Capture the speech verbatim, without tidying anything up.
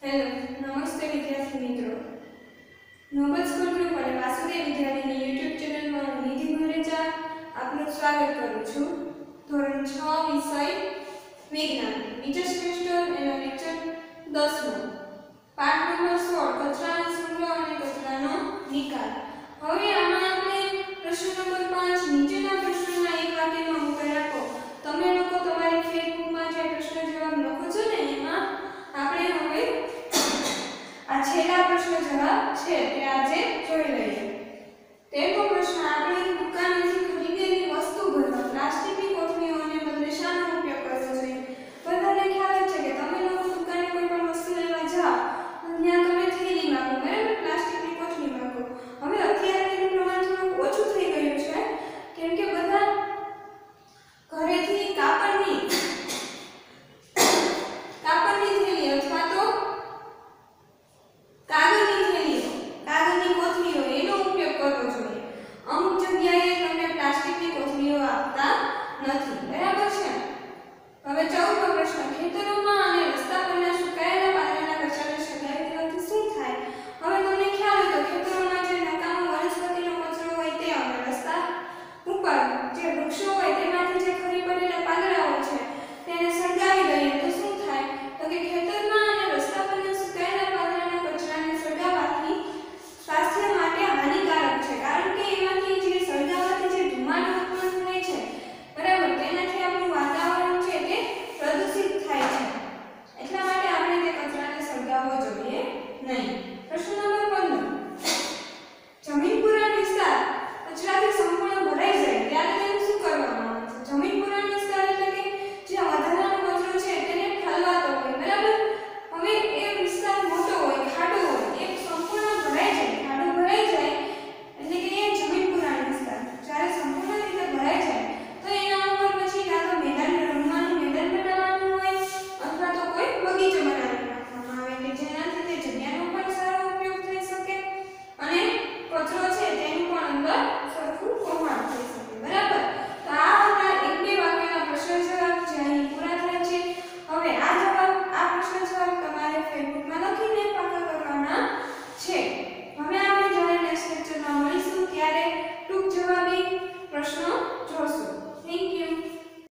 Hello, નમસ્તે વિદ્યાર્થી મિત્રો. નોબલ સ્કૂલ ગ્રુપ અને વાસુદેવ વિદ્યાલયની યુટ્યુબ ચેનલમાં હું નિધિ મરેચા આપનું સ્વાગત કરું છું. ધોરણ છ વિષય વિજ્ઞાન બીજા સેમેસ્ટર એનો લેક્ચર દસમો પાઠ નંબર સોળ કચરાનો સંગ્રહ અને કચરાનો નિકાલ. હવે આમાં આપણે પ્રશ્ન નંબર પાંચ નીચેના પ્રશ્નોના એક વાક્યમાં ઉત્તર આપો. તમે લોકો તમારી ફેસબુકમાં જે પ્રશ્ન જવાબ લખો છો ને એમાં આપણે હવે આ છેલ્લા પ્રશ્ન જવાબ છે તે આજે જોઈ લઈએ. તેનો